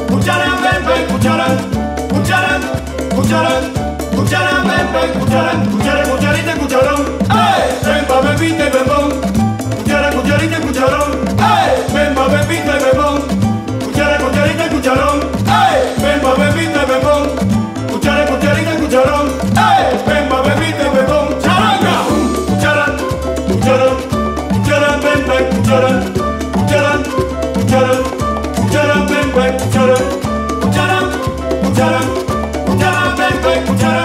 cucharan, ven, ven, cucharan, cucharan, cucharan, cucharan, ven, ven, cucharan, cucharan, cucharita, cucharón, ¡ay! Ven pa' bebita y bebón, cucharan, cucharita, cucharón, ¡ay! Ven pa' bebita y bebón, cucharan, cucharita, cucharón, ¡ay! Ven pa' bebita y bebón, cucharan, cucharita, cucharón, ¡ay! Ven pa' bebita y bebón, charanga, cucharan, cucharan, cucharan, ven, ven, cucharan, cucharan, cucharan, cucharan, ven, ven, cucharan, cucharan, cucharan, cucharan, ven, ven, cucharan.